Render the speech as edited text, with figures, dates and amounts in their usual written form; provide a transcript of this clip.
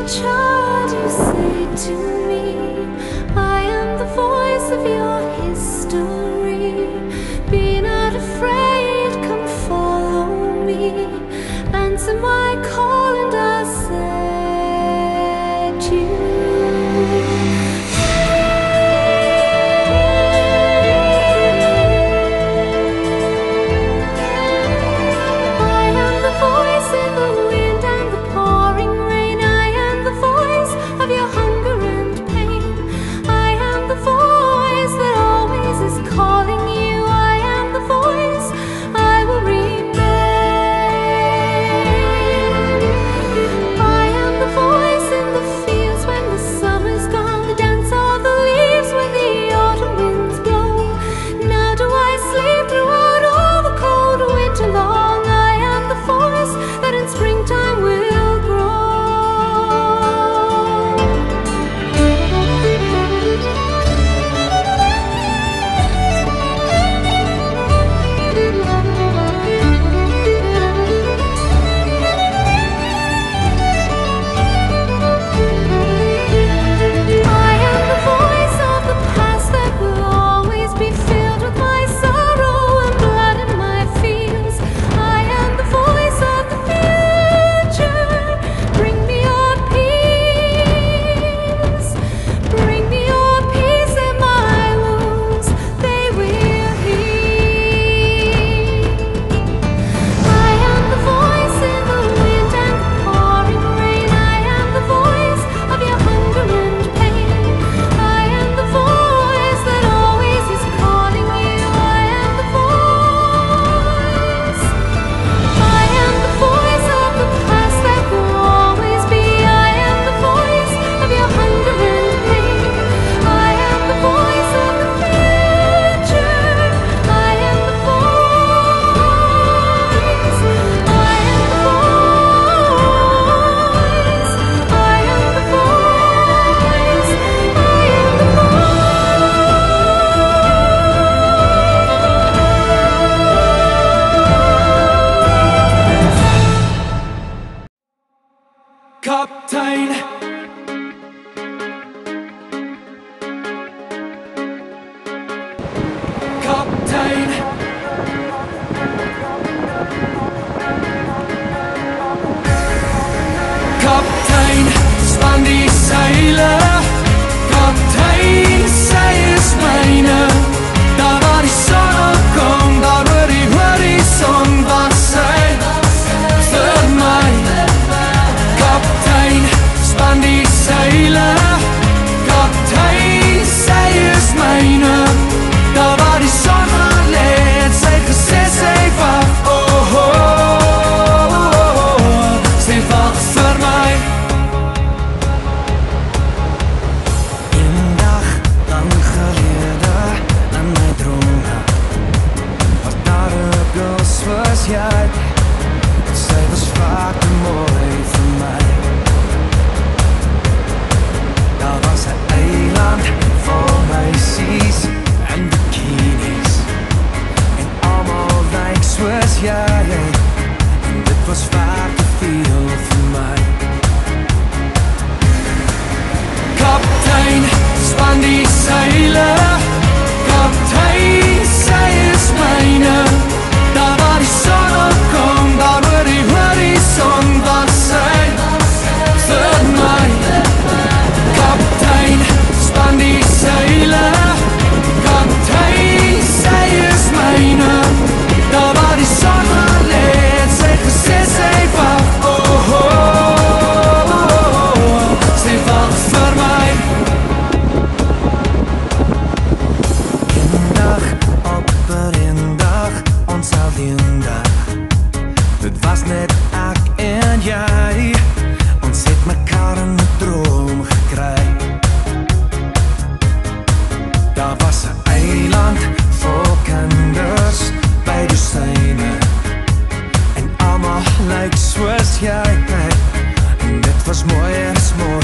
child, you say to me, I am the voice of your history. Be not afraid, come follow me. Answer my call and I'll set you Kaptein. Kaptein. Kaptein, span die seile. Kaptein, sy is myne. Daar waar die son opkom, daar oor die horizon was sy vir my. Kaptein, span die seile. Kaptein, sy is myne. Daar waar die son gaan lê, het sy gesê sy wag. Oh, oh, oh, oh, sy wag vir my. Eendag lang gelede in my drome was daar 'n girl soos jy. Sy was vaak te mooi vir my. Daar was 'n eiland vol meisies en bikinis en almal lyk soos jy. En dit was vaak te veel vir my. Kaptein, span die seile. Kaptein, sy is myne. Daar waar die son opkom, daar oor die horizon was sy vir my. Kaptein, span die seile. Kaptein, sy is myne. Daar waar die son gaan lê, het sy gesê sy wag. Oh, oh, oh, oh, sy wag vir my. Eendag op 'n dag, ons alleen dag. Dit was net ek en jy. Ons het mekaar in 'n droom gekry. Daar was 'n eiland vol kinders by die syne. En almal lyk soos jy. En dit was mooi, is mooi.